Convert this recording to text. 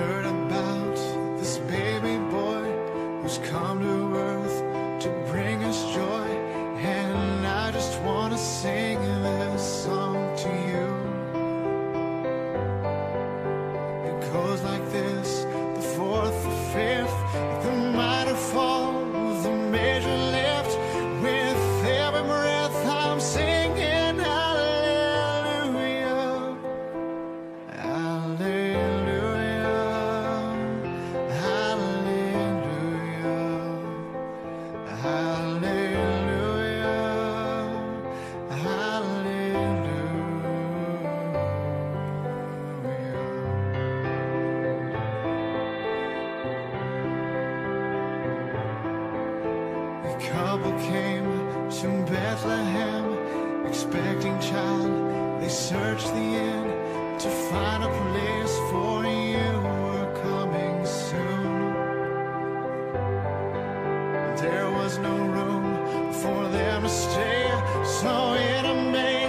heard about this baby boy who's come to earth to bring us joy, and I just wanna sing this song to you. It goes like this: the fourth, the fifth, the minor fall, the major lift. With every breath I'm singing hallelujah, hallelujah, hallelujah, hallelujah, hallelujah. The couple came to Bethlehem, expecting child. They searched the inn to find a place, for you were coming soon. There was no room for them to stay, so in a manger